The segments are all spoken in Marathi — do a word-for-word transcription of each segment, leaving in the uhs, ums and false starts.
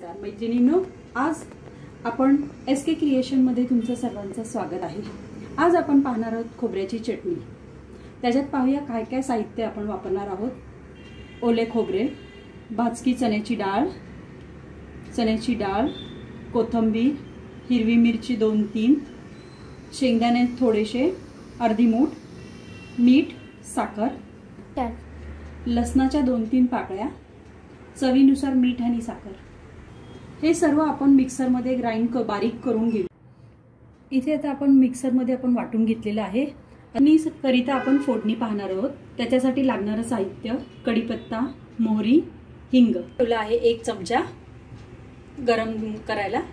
नमस्कार मैत्रिणींनो, आज आपण एस के क्रिएशन मध्ये तुमचं सर्वांचं स्वागत आहे। आज आपण पाहणार आहोत खोबऱ्याची चटणी। त्याच्यात पाहूया काय काय साहित्य आपण वापरणार आहोत। ओले खोबरे, भाजकी चण्याची डाळ, चण्याची डाळ, कोथिंबीर, हिरवी मिरची दोन तीन, शेंगदाणे थोडेसे अर्धी मूठ, मीठ, साखर, लसणाच्या दोन तीन पाकळ्या, चवीनुसार मीठ आणि साखर। हे सर्व आपण मिक्सर मध्ये ग्राइंड बारीक करून घेऊ। इथे आता आपण मिक्सर मध्ये आपण वाटून घेतलेलं आहे आणि करिता आपण फोडणी पाहणार आहोत। त्याच्यासाठी लागणारे साहित्य कढीपत्ता, मोहरी, हिंग ठेवला आहे एक चमचा गरम करायला।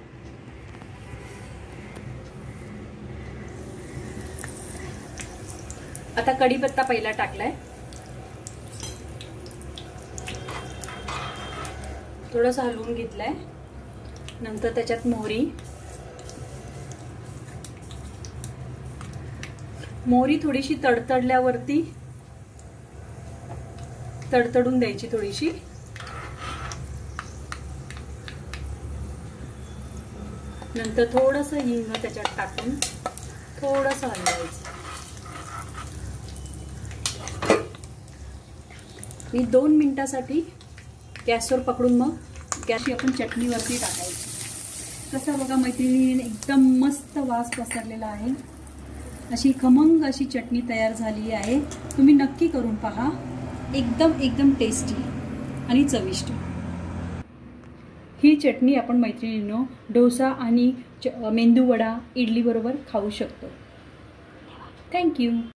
आता कढीपत्ता पहिला टाकलाय, थोडंसं हलवून घेतलंय। नंतर त्याच्यात मोहरी मोहरी थोडीशी तडतडल्यावरती तडतडून द्यायची थोडीशी। नंतर थोडंसं हिंग त्याच्यात टाकून थोडंसं हलवायचं आणि दोन मिनिटांसाठी गॅसवर पकडून मग गॅसची आपण चटणीवरती टाकायची। कसं बघा मैत्रिणीने एकदम मस्त वास पसरलेला आहे। अशी खमंग अशी चटणी तयार झाली आहे। तुम्ही नक्की करून पहा, एकदम एकदम टेस्टी आणि चविष्ट। ही चटणी आपण मैत्रिणींनो डोसा आणि मेंदू वडा, इडली बरोबर खाऊ शकतो। थँक्यू।